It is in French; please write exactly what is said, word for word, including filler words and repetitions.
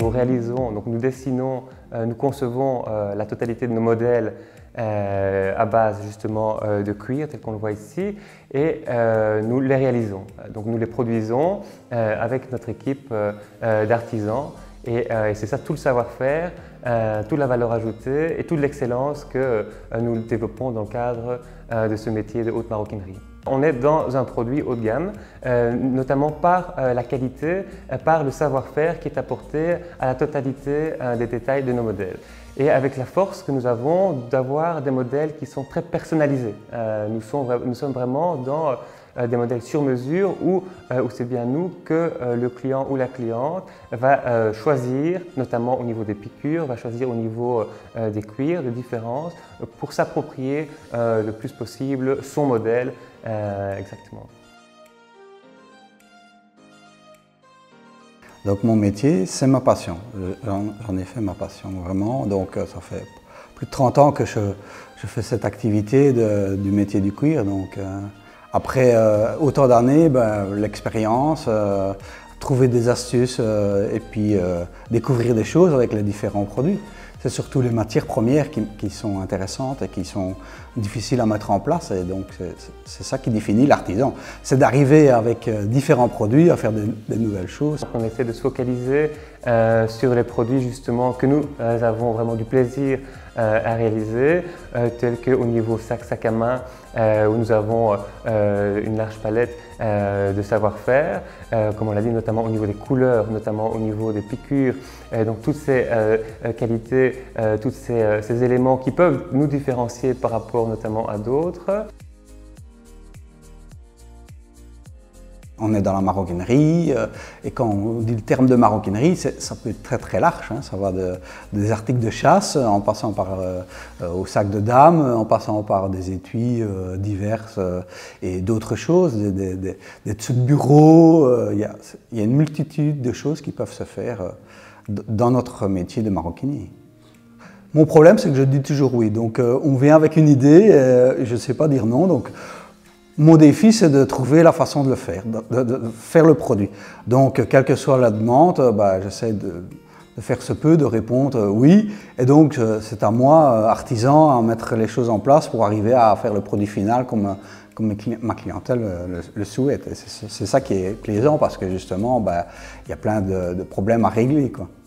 nous réalisons, donc nous dessinons, euh, nous concevons euh, la totalité de nos modèles euh, à base justement euh, de cuir, tel qu'on le voit ici, et euh, nous les réalisons. Donc nous les produisons euh, avec notre équipe euh, euh, d'artisans, et, euh, et c'est ça tout le savoir-faire, euh, toute la valeur ajoutée et toute l'excellence que euh, nous développons dans le cadre euh, de ce métier de haute maroquinerie. On est dans un produit haut de gamme, euh, notamment par euh, la qualité, euh, par le savoir-faire qui est apporté à la totalité euh, des détails de nos modèles. Et avec la force que nous avons d'avoir des modèles qui sont très personnalisés. Euh, nous, sommes, nous sommes vraiment dans euh, des modèles sur mesure où, euh, où c'est bien nous que euh, le client ou la cliente va euh, choisir, notamment au niveau des piqûres, va choisir au niveau euh, des cuirs, de différences, pour s'approprier euh, le plus possible son modèle. Euh, exactement. Donc mon métier, c'est ma passion. J'en ai fait ma passion vraiment. Donc ça fait plus de trente ans que je, je fais cette activité de, du métier du cuir. Donc euh, après euh, autant d'années, ben, l'expérience, euh, trouver des astuces euh, et puis euh, découvrir des choses avec les différents produits. C'est surtout les matières premières qui, qui sont intéressantes et qui sont difficiles à mettre en place, et donc c'est ça qui définit l'artisan. C'est d'arriver avec différents produits à faire des, des nouvelles choses. On essaie de se focaliser euh, sur les produits justement que nous euh, avons vraiment du plaisir euh, à réaliser, euh, tels qu'au niveau sac, sac à main, euh, où nous avons euh, une large palette euh, de savoir-faire, euh, comme on l'a dit, notamment au niveau des couleurs, notamment au niveau des piqûres, euh, donc toutes ces euh, qualités, euh, tous ces, euh, ces éléments qui peuvent nous différencier par rapport notamment à d'autres. On est dans la maroquinerie, euh, et quand on dit le terme de maroquinerie, ça peut être très très large, hein. Ça va de, des articles de chasse, en passant par euh, au sac de dame, en passant par des étuis euh, diverses euh, et d'autres choses, des, des, des, des dessous de bureau. Euh, il y a, il y a une multitude de choses qui peuvent se faire euh, dans notre métier de maroquinier. Mon problème, c'est que je dis toujours oui. Donc euh, on vient avec une idée, euh, je ne sais pas dire non. Donc, mon défi, c'est de trouver la façon de le faire, de, de, de faire le produit. Donc, quelle que soit la demande, bah, j'essaie de, de faire ce peu, de répondre euh, oui. Et donc, c'est à moi, artisan, à mettre les choses en place pour arriver à faire le produit final comme, comme ma clientèle le, le souhaite. C'est ça qui est plaisant parce que justement, bah, il y a plein de, de problèmes à régler, quoi.